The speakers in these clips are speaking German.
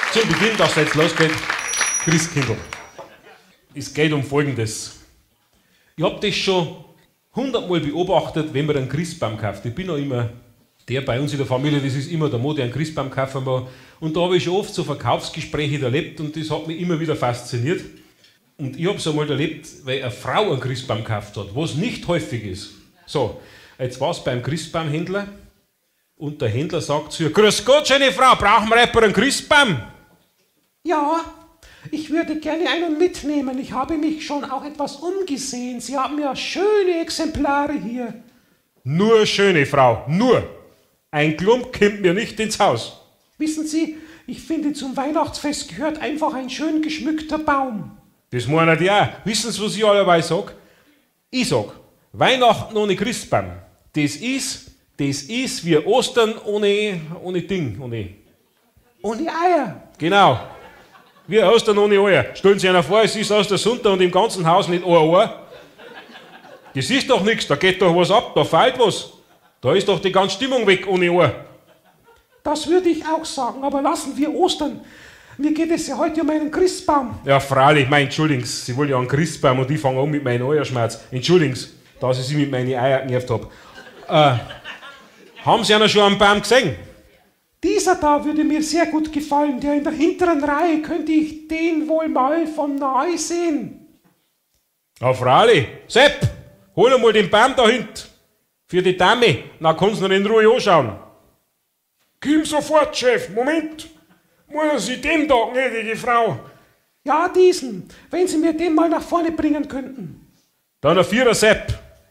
Zum Beginn, dass es jetzt losgeht, Christkindl. Es geht um Folgendes. Ich habe das schon 100-mal beobachtet, wenn man einen Christbaum kauft. Ich bin auch immer der bei uns in der Familie, das ist immer der Mo, der einen Christbaum kaufen mag. Und da habe ich schon oft so Verkaufsgespräche erlebt und das hat mich immer wieder fasziniert. Und ich habe es einmal erlebt, weil eine Frau einen Christbaum gekauft hat, was nicht häufig ist. So, jetzt war es beim Christbaumhändler und der Händler sagt zu ihr: Grüß Gott, schöne Frau, brauchen wir etwa einen Christbaum? Ja, ich würde gerne einen mitnehmen. Ich habe mich schon auch etwas umgesehen. Sie haben ja schöne Exemplare hier. Nur schöne Frau, nur. Ein Klump kommt mir nicht ins Haus. Wissen Sie, ich finde, zum Weihnachtsfest gehört einfach ein schön geschmückter Baum. Das meinen die auch. Wissen Sie, was ich allerweil sage? Ich sage, Weihnachten ohne Christbaum, das ist wie Ostern ohne Ding. Ohne Eier. Genau. Wie Ostern ohne Eier. Stellen Sie einer vor, es ist aus der Sonntag und im ganzen Haus nicht ein Ohr. Das ist doch nichts, da geht doch was ab, da fehlt was. Da ist doch die ganze Stimmung weg ohne Ohr. Das würde ich auch sagen, aber lassen wir Ostern. Mir geht es ja heute um einen Christbaum. Ja, freilich, entschuldigen Sie, Sie wollen ja einen Christbaum und ich fange an mit meinem Eierschmerz. Entschuldigen Sie, dass ich Sie mit meinen Eiern genervt habe. Haben Sie einen schon am Baum gesehen? Dieser da würde mir sehr gut gefallen, der in der hinteren Reihe. Könnte ich den wohl mal von nahe sehen? Ja, freilich. Sepp, hol einmal den Baum da hinten. Für die Dame, dann kannst du ihn in Ruhe anschauen. Komm sofort, Chef, Moment. Meinen Sie den da, gnädige Frau? Ja, diesen. Wenn Sie mir den mal nach vorne bringen könnten. Dann ein Vierer, Sepp.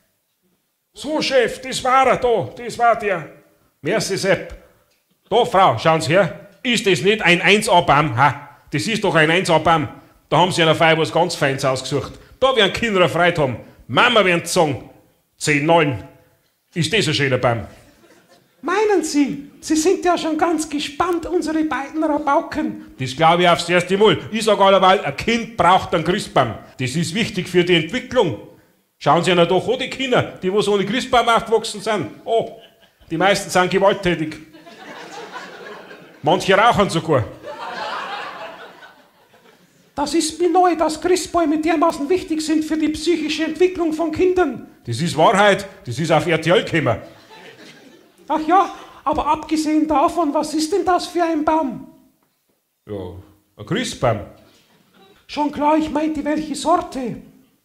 So, Chef, das war er da, das war der. Merci, Sepp. Da, Frau, schauen Sie her. Ist das nicht ein 1A-Baum? Ha, das ist doch ein 1A-Baum. Da haben Sie einer Feier was ganz Feins ausgesucht. Da werden Kinder erfreut haben. Mama werden sagen, 10, 9. Ist das ein schöner Baum? Meinen Sie? Sie sind ja schon ganz gespannt, unsere beiden Rabauken. Das glaube ich aufs erste Mal. Ich sage alleweil, ein Kind braucht einen Christbaum. Das ist wichtig für die Entwicklung. Schauen Sie einer doch an, die Kinder, die was ohne Christbaum aufgewachsen sind. Oh, die meisten sind gewalttätig. Manche rauchen sogar. Das ist mir neu, dass Christbäume dermaßen wichtig sind für die psychische Entwicklung von Kindern. Das ist Wahrheit. Das ist auf RTL gekommen. Ach ja, aber abgesehen davon, was ist denn das für ein Baum? Ja, ein Christbaum. Schon klar, ich meinte, welche Sorte?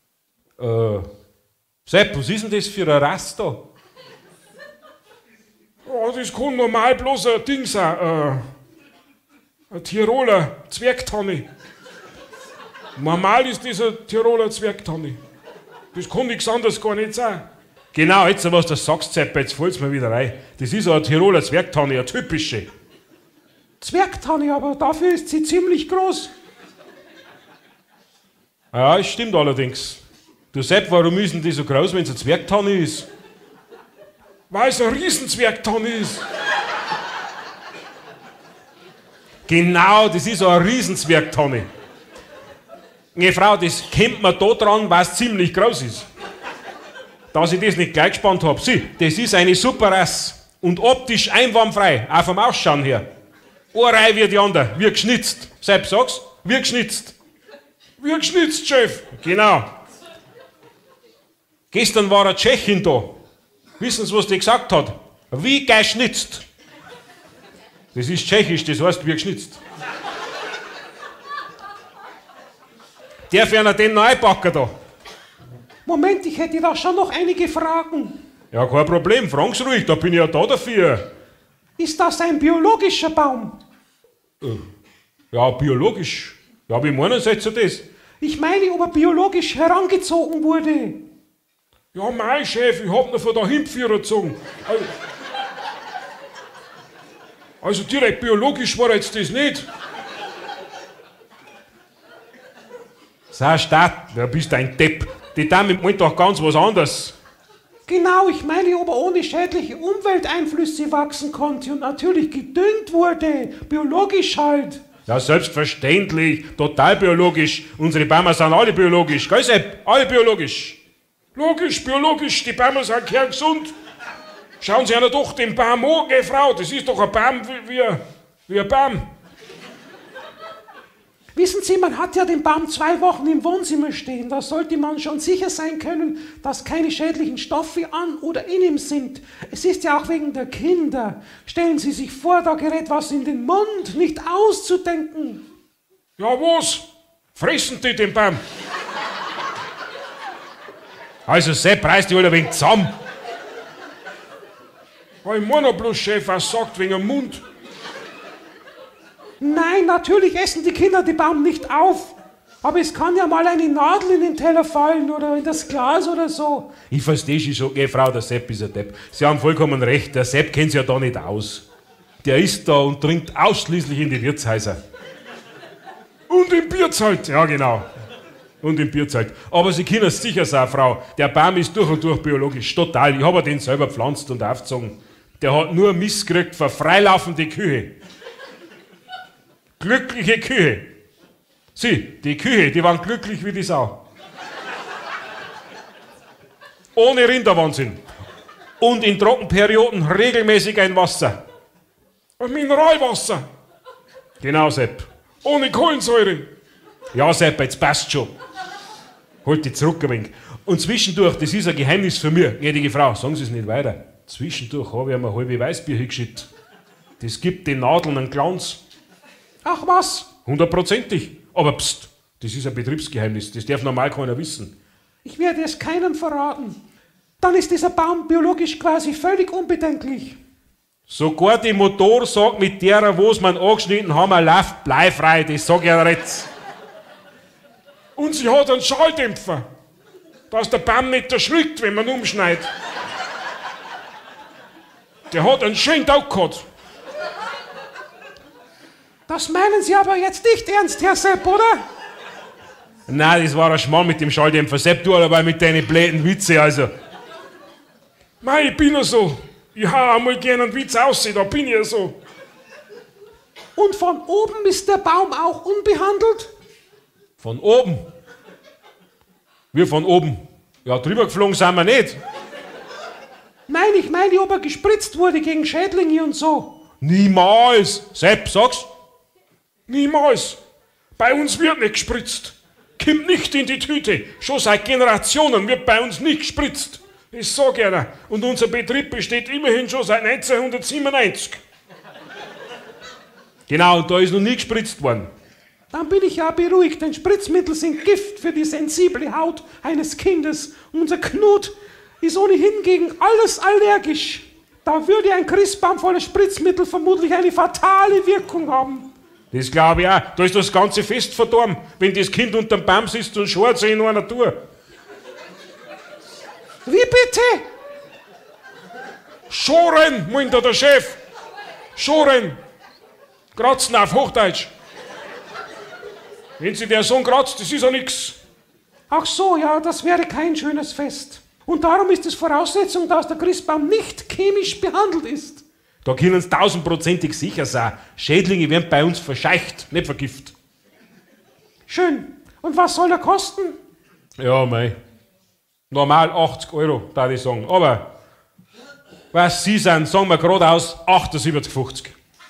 Sepp, was ist denn das für ein Raster? Oh, das kann normal bloß ein Ding sein. Ein Tiroler Zwergtanne. Normal ist das ein Tiroler Zwergtanne. Das kann nichts anderes gar nicht sein. Genau, jetzt, was du sagst, Sepp, jetzt fällt es mir wieder rein. Das ist ein Tiroler Zwergtanne, eine typische. Zwergtanne, aber dafür ist sie ziemlich groß. Ja, das stimmt allerdings. Du Sepp, warum ist denn die so groß, wenn es eine Zwergtanne ist? Weil es ein Riesenzwergtanne ist. Genau, das ist so eine Riesenzwergtanne. Ne, Frau, das kennt man da dran, weil es ziemlich groß ist. Dass ich das nicht gleich gespannt habe. Sieh, das ist eine super Rasse. Und optisch einwandfrei, auch vom Ausschauen her. Eine Reihe wie die andere, wie geschnitzt. Sepp, sag's, wie geschnitzt. Wie geschnitzt, Chef. Genau. Gestern war eine Tschechin da. Wissen Sie, was die gesagt hat? Wie geschnitzt. Das ist tschechisch, das heißt wie geschnitzt. Darf ich einer den noch einpacken da? Moment, ich hätte da schon noch einige Fragen. Ja, kein Problem, fragen Sie ruhig, da bin ich ja da dafür. Ist das ein biologischer Baum? Ja, biologisch. Ja, wie meinen Sie jetzt das? Ich meine, ob er biologisch herangezogen wurde. Ja, mein Chef, ich hab ihn von dahin gezogen. Also direkt biologisch war jetzt das nicht. Sag, Stadt, da bist du ein Depp. Die Dame meint doch ganz was anderes. Genau, ich meine, ob er ohne schädliche Umwelteinflüsse wachsen konnte und natürlich gedüngt wurde. Biologisch halt. Ja, selbstverständlich. Total biologisch. Unsere Bäume sind alle biologisch. Gell, Sepp? Alle biologisch. Logisch, biologisch, die Bäume sind kerngesund. Schauen Sie einer doch den Baum an, Frau, das ist doch ein Baum wie ein Baum. Wissen Sie, man hat ja den Baum 2 Wochen im Wohnzimmer stehen. Da sollte man schon sicher sein können, dass keine schädlichen Stoffe an oder in ihm sind. Es ist ja auch wegen der Kinder. Stellen Sie sich vor, da gerät was in den Mund, nicht auszudenken. Ja, was? Fressen die den Baum? Also Sepp, reiß dich halt ein wenig zusammen. Ich meine bloß, Chef, was sagt wegen dem Mund? Nein, natürlich essen die Kinder den Baum nicht auf. Aber es kann ja mal eine Nadel in den Teller fallen oder in das Glas oder so. Ich verstehe schon, Frau, der Sepp ist ein Depp. Sie haben vollkommen recht, der Sepp kennt sich ja da nicht aus. Der isst da und trinkt ausschließlich in die Wirtshäuser. Und im Bierzelt. Ja, genau. Und im Bierzelt. Aber Sie können es sicher sein, Frau, der Baum ist durch und durch biologisch, total. Ich habe den selber gepflanzt und aufgezogen. Der hat nur Mist gekriegt für freilaufende Kühe. Glückliche Kühe. Sie, die Kühe, die waren glücklich wie die Sau. Ohne Rinderwahnsinn. Und in Trockenperioden regelmäßig ein Wasser. Ein Mineralwasser. Genau, Sepp. Ohne Kohlensäure. Ja, Sepp, jetzt passt schon. Halt die zurück ein wenig. Und zwischendurch, das ist ein Geheimnis für mich, gnädige Frau, sagen Sie es nicht weiter. Zwischendurch habe ich einmal halbe Weißbier hingeschüttet. Das gibt den Nadeln einen Glanz. Ach was? 100%ig. Aber pst, das ist ein Betriebsgeheimnis, das darf normal keiner wissen. Ich werde es keinem verraten. Dann ist dieser Baum biologisch quasi völlig unbedenklich. Sogar die Motor sagt mit derer, wo es man angeschnitten haben, er läuft bleifrei, das sag ich ja jetzt. Und sie hat einen Schalldämpfer, dass der Baum nicht erschrickt, wenn man umschneidet. Der hat einen schönen Tag gehabt. Das meinen Sie aber jetzt nicht ernst, Herr Sepp, oder? Nein, das war ein Schmarrn mit dem Schalldämpfer. Sepp, du aber mit deinen bläden Witze, also. Mei, ich bin ja so. Ich hau einmal gerne einen Witz aus, da bin ich ja so. Und von oben ist der Baum auch unbehandelt? Von oben? Wir von oben? Ja, drüber geflogen sind wir nicht. Nein, ich meine, ob er gespritzt wurde gegen Schädlinge und so. Niemals. Sepp, sag's. Niemals. Bei uns wird nicht gespritzt. Kommt nicht in die Tüte. Schon seit Generationen wird bei uns nicht gespritzt. Ich sag einer. Und unser Betrieb besteht immerhin schon seit 1997. Genau, und da ist noch nie gespritzt worden. Dann bin ich ja beruhigt, denn Spritzmittel sind Gift für die sensible Haut eines Kindes. Unser Knut ist ohnehin gegen alles allergisch. Da würde ein Christbaum voller Spritzmittel vermutlich eine fatale Wirkung haben. Das glaube ich auch. Da ist das ganze Fest verdorben, wenn das Kind unterm Baum sitzt und schaut sich in einer Tour. Wie bitte? Schoren, meint der Chef. Schoren. Kratzen auf Hochdeutsch. Wenn sie der Sohn kratzt, das ist ja nix. Ach so, ja, das wäre kein schönes Fest. Und darum ist es Voraussetzung, dass der Christbaum nicht chemisch behandelt ist. Da können Sie 1000%ig sicher sein. Schädlinge werden bei uns verscheucht, nicht vergiftet. Schön. Und was soll er kosten? Ja, mei. Normal 80 €, darf ich sagen. Aber, was Sie sind, sagen wir geradeaus 78,50.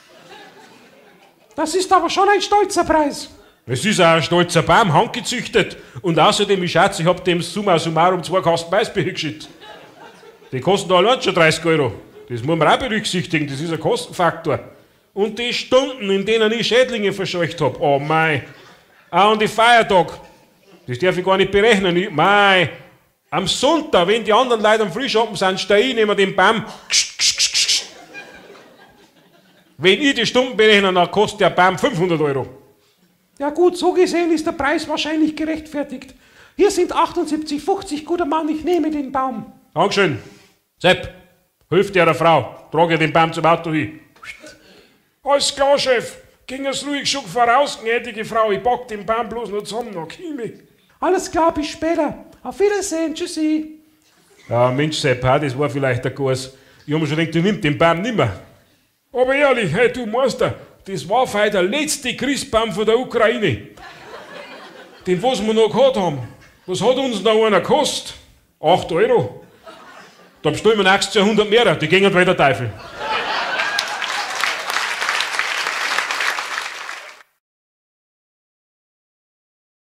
Das ist aber schon ein stolzer Preis. Es ist auch ein stolzer Baum, handgezüchtet. Und außerdem, ich schätze, ich habe dem summa summarum 2 Kasten Weißbier hingeschickt. Die kosten da allein schon 30 €. Das muss man auch berücksichtigen, das ist ein Kostenfaktor. Und die Stunden, in denen ich Schädlinge verscheucht habe, oh mei. Auch an die Feiertag, das darf ich gar nicht berechnen. Mei, am Sonntag, wenn die anderen Leute am Frühschoppen sind, stehe ich neben dem Baum. Wenn ich die Stunden berechne, dann kostet der Baum 500 €. Ja gut, so gesehen ist der Preis wahrscheinlich gerechtfertigt. Hier sind 78,50, guter Mann, ich nehme den Baum. Dankeschön. Sepp, hilf der Frau, trage den Baum zum Auto hin. Alles klar, Chef. Ging es ruhig schon voraus, gnädige Frau. Ich pack den Baum bloß noch zusammen, nach Himmel. Alles klar, bis später. Auf Wiedersehen, tschüssi. Ja, Mensch, Sepp, das war vielleicht der Kurs. Ich hab mir schon gedacht, du nimmst den Baum nimmer. Aber ehrlich, hey, du Meister, das war vielleicht der letzte Christbaum von der Ukraine. Den, was wir noch gehabt haben. Was hat uns noch einer gekostet? 8 €. Da bestellen wir nächstes Jahr 100 mehr, die gehen bei der Teufel.